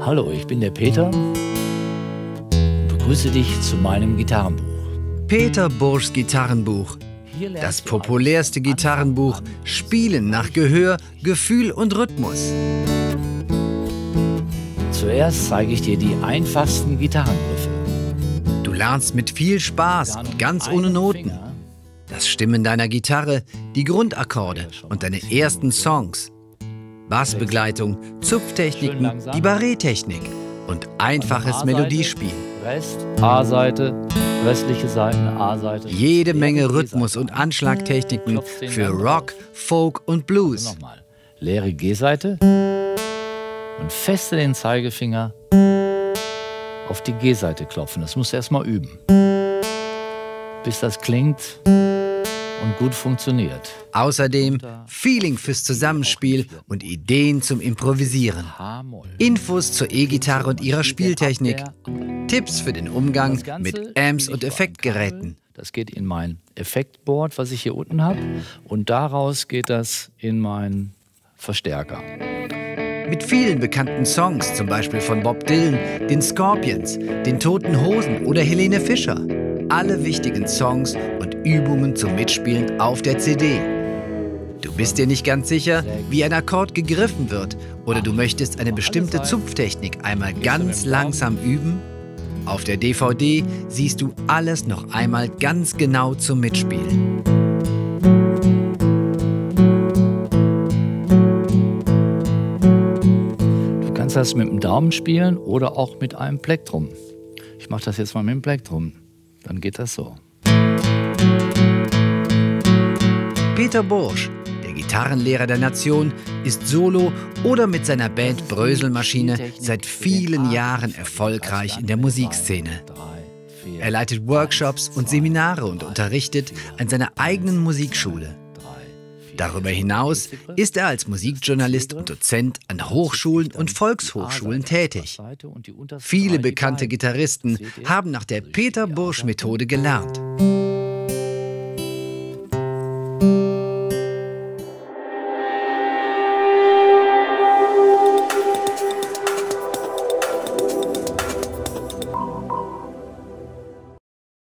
Hallo, ich bin der Peter und begrüße dich zu meinem Gitarrenbuch. Peter Burschs Gitarrenbuch. Das populärste Gitarrenbuch. Spielen nach Gehör, Gefühl und Rhythmus. Zuerst zeige ich dir die einfachsten Gitarrengriffe. Du lernst mit viel Spaß und ganz ohne Noten. Das Stimmen deiner Gitarre, die Grundakkorde und deine ersten Songs. Bassbegleitung, Zupftechniken, die Barré-Technik und einfaches Melodiespiel. Rest A-Seite, restliche Seiten A-Seite. Jede Menge Rhythmus- und Anschlagtechniken für Rock, Folk und Blues. Nochmal. Leere G-Seite und feste den Zeigefinger auf die G-Seite klopfen. Das musst du erstmal üben, bis das klingt und gut funktioniert. Außerdem Feeling fürs Zusammenspiel und Ideen zum Improvisieren. Infos zur E-Gitarre und ihrer Spieltechnik. Tipps für den Umgang mit Amps und Effektgeräten. Das geht in mein Effektboard, was ich hier unten habe. Und daraus geht das in meinen Verstärker. Mit vielen bekannten Songs, zum Beispiel von Bob Dylan, den Scorpions, den Toten Hosen oder Helene Fischer. Alle wichtigen Songs und Übungen zum Mitspielen auf der CD. Du bist dir nicht ganz sicher, wie ein Akkord gegriffen wird, oder du möchtest eine bestimmte Zupftechnik einmal ganz langsam üben? Auf der DVD siehst du alles noch einmal ganz genau zum Mitspielen. Du kannst das mit dem Daumen spielen oder auch mit einem Plektrum. Ich mache das jetzt mal mit dem Plektrum. Dann geht das so. Peter Bursch, der Gitarrenlehrer der Nation, ist solo oder mit seiner Band Bröselmaschine seit vielen Jahren erfolgreich in der Musikszene. Er leitet Workshops und Seminare und unterrichtet an seiner eigenen Musikschule. Darüber hinaus ist er als Musikjournalist und Dozent an Hochschulen und Volkshochschulen tätig. Viele bekannte Gitarristen haben nach der Peter Bursch-Methode gelernt.